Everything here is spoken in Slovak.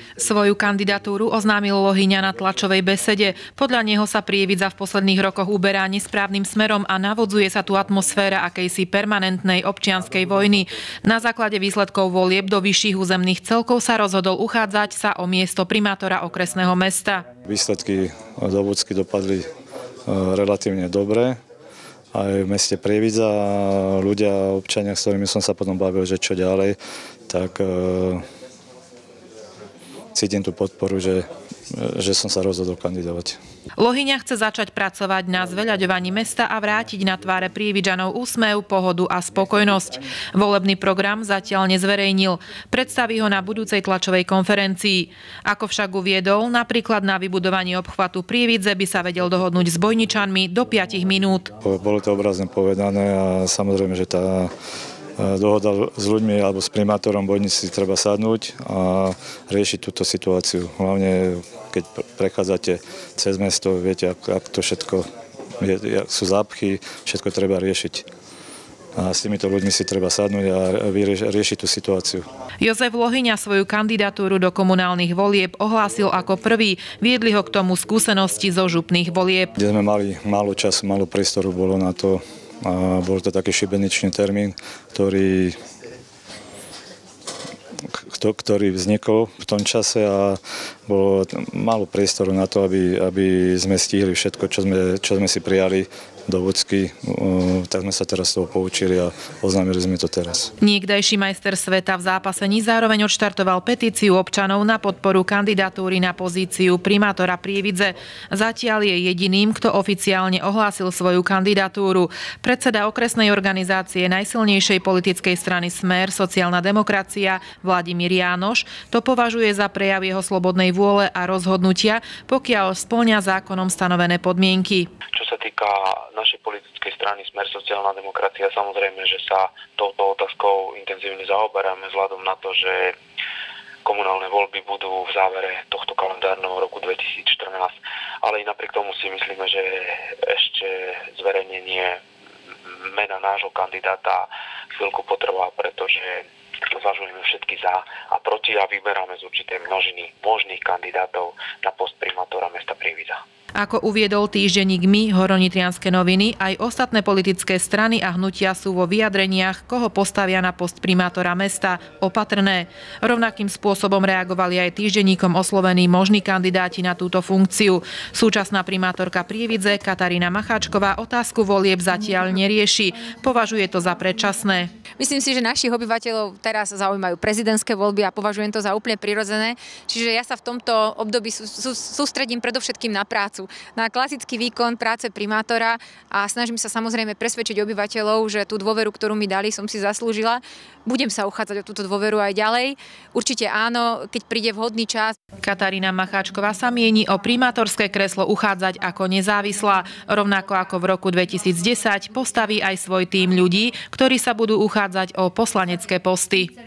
Svoju kandidatúru oznámil Lohyňa na tlačovej besede. Podľa neho sa Prievidza v posledných rokoch uberá nesprávnym smerom a navodzuje sa tu atmosféra akejsi permanentnej občianskej vojny. Na základe výsledkov volieb do vyšších územných celkov sa rozhodol uchádzať sa o miesto primátora okresného mesta. Výsledky do Vúcky dopadli relatívne dobre. Aj v meste Prievidza ľudia, občania, s ktorými som sa potom bavil, že čo ďalej, tak cítim tú podporu, že som sa rozhodol kandidovať. Lohyňa chce začať pracovať na zveľaďovaní mesta a vrátiť na tváre Prievidžanov úsmev, pohodu a spokojnosť. Volebný program zatiaľ nezverejnil. Predstaví ho na budúcej tlačovej konferencii. Ako však uviedol, napríklad na vybudovanie obchvatu Prievidze by sa vedel dohodnúť s Bojničanmi do 5 minút. Bolo to obrazne povedané a samozrejme, že tá dohoda s ľuďmi alebo s primátorom Bojnici treba sadnúť a riešiť túto situáciu. Hlavne, keď prechádzate cez mesto, viete, ak to všetko je, sú zápchy, všetko treba riešiť. A s týmito ľuďmi si treba sadnúť a riešiť tú situáciu. Jozef Lohyňa svoju kandidatúru do komunálnych volieb ohlásil ako prvý. Viedli ho k tomu skúsenosti zo župných volieb. Kde sme mali málo času, málo priestoru bolo na to. A bol to taký šibeničný termín, ktorý vznikol v tom čase a bolo málo priestoru na to, aby sme stihli všetko, čo sme si prijali do Vúcky. Tak sme sa teraz toho poučili a oznámili sme to teraz. Niekdajší majster sveta v zápasení zároveň odštartoval petíciu občanov na podporu kandidatúry na pozíciu primátora Prievidze. Zatiaľ je jediným, kto oficiálne ohlásil svoju kandidatúru. Predseda okresnej organizácie najsilnejšej politickej strany Smer, sociálna demokracia, Vladimír Jánoš, to považuje za prejav jeho slobodnej vôle a rozhodnutia, pokiaľ spĺňa zákonom stanovené podmienky. Čo sa týka našej politickej strany Smer, sociálna demokracia, samozrejme, že sa touto otázkou intenzívne zaoberáme vzhľadom na to, že komunálne voľby budú v závere tohto kalendárneho roku 2014, ale i napriek tomu si myslíme, že ešte zverejnenie mena nášho kandidáta chvíľku potrvá, pretože zvažujeme všetky za a proti a vyberáme z určitej množiny možných kandidátov na post primátora mesta Prievidza. Ako uviedol týždenník My, Horonitrianske noviny, aj ostatné politické strany a hnutia sú vo vyjadreniach, koho postavia na post primátora mesta, opatrné. Rovnakým spôsobom reagovali aj týždenníkom oslovení možní kandidáti na túto funkciu. Súčasná primátorka Prievidze Katarína Macháčková otázku volieb zatiaľ nerieši. Považuje to za predčasné. Myslím si, že našich obyvateľov teraz zaujímajú prezidentské voľby a považujem to za úplne prirodzené. Čiže ja sa v tomto období sústredím predovšetkým na prácu, na klasický výkon práce primátora a snažím sa samozrejme presvedčiť obyvateľov, že tú dôveru, ktorú mi dali, som si zaslúžila. Budem sa uchádzať o túto dôveru aj ďalej. Určite áno, keď príde vhodný čas. Katarína Macháčková sa mieni o primátorské kreslo uchádzať ako nezávislá. Rovnako ako v roku 2010 postaví aj svoj tím ľudí, ktorí sa budú uchádzať o poslanecké posty.